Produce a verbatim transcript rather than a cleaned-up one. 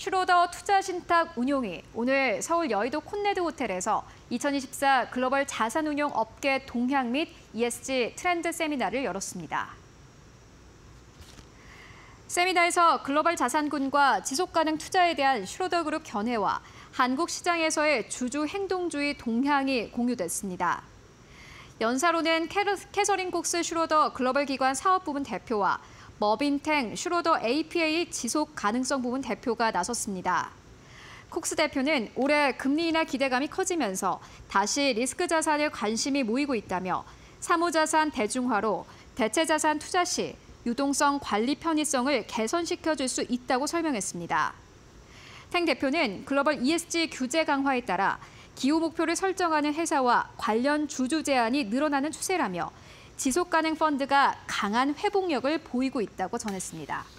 슈로더 투자신탁 운용이 오늘 서울 여의도 콘네드 호텔에서 이천이십사 글로벌 자산운용 업계 동향 및 이에스지 트렌드 세미나를 열었습니다. 세미나에서 글로벌 자산군과 지속가능 투자에 대한 슈로더 그룹 견해와 한국 시장에서의 주주 행동주의 동향이 공유됐습니다. 연사로는 캐서린 콕스 슈로더 글로벌 기관 사업부문 대표와 머빈탱 슈로더 에이피에이 지속 가능성 부문 대표가 나섰습니다. 콕스 대표는 올해 금리 인하 기대감이 커지면서 다시 리스크 자산에 관심이 모이고 있다며 사무자산 대중화로 대체 자산 투자 시 유동성 관리 편의성을 개선시켜줄 수 있다고 설명했습니다. 탱 대표는 글로벌 이에스지 규제 강화에 따라 기후 목표를 설정하는 회사와 관련 주주 제한이 늘어나는 추세라며 지속가능 펀드가 강한 회복력을 보이고 있다고 전했습니다.